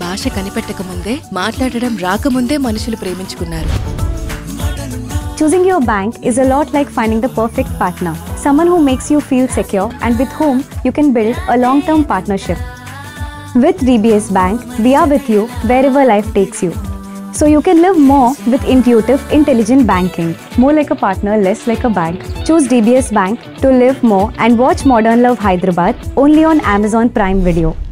ఆశ కనిపెట్టక ముందే, మాట్లాడడం రాకముందే మనుషులు ప్రేమించుకున్నారు. Choosing your bank is a lot like finding the perfect partner. Someone who makes you feel secure and with whom you can build a long-term partnership. With DBS Bank, we are with you wherever life takes you. So you can live more with intuitive, intelligent banking. More like a partner, less like a bank. Choose DBS Bank to live more and watch Modern Love Hyderabad only on Amazon Prime Video.